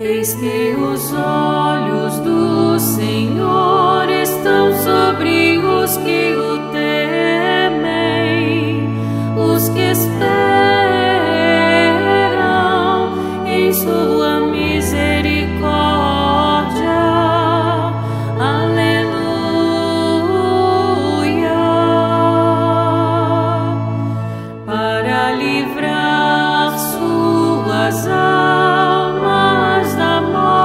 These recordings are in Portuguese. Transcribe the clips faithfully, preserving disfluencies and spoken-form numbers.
Eis que os olhos do Senhor estão sobre os que o temem, os que esperam em sua misericórdia. Aleluia. Para livrar suas almas da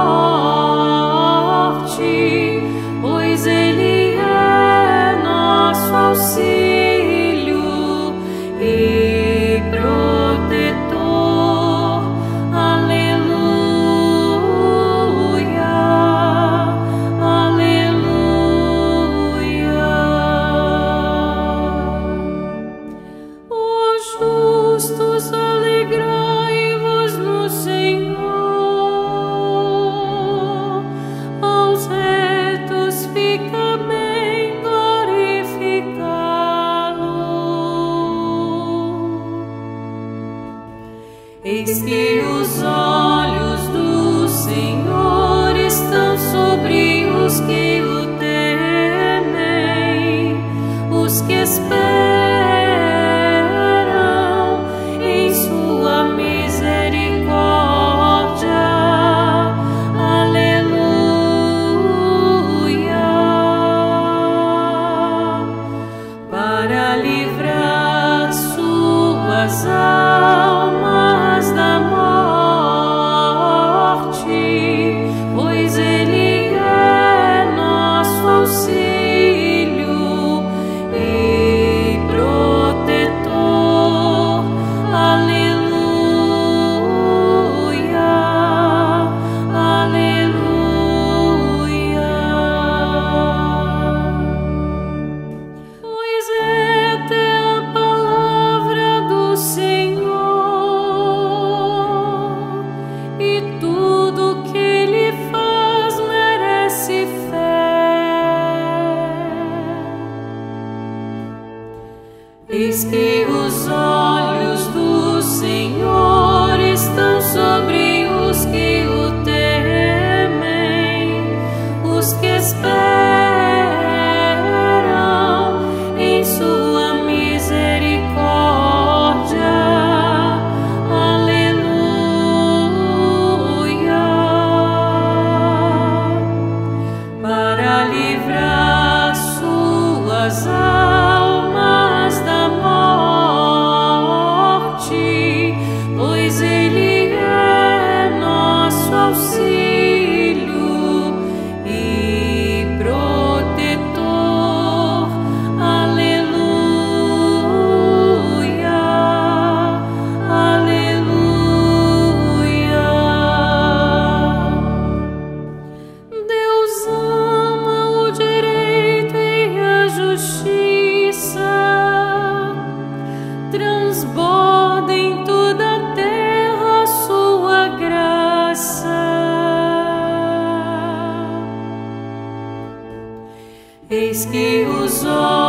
morte, pois Ele é nosso auxílio e protetor. Aleluia, aleluia. Os justos, alegrai-vos no Senhor, aos retos fica bem glorificá-lo. Eis que os olhos do Senhor estão sobre os que o temem, os que esperam em sua misericórdia. Aleluia. Para livrar suas almas da morte, pois Ele é nosso auxílio e protetor. Aleluia, aleluia. Pois esta é a palavra do Senhor, e tudo que Ele faz merece fé. Eis que os olhos do Senhor estão sobre os que o temem, os que esperam em sua misericórdia. Aleluia. Para livrar suas almas da morte, pois Ele é nosso auxílio e protetor. Aleluia, aleluia. Deus ama o direito e a justiça, transborda em toda a terra a sua graça. Eis que os olhos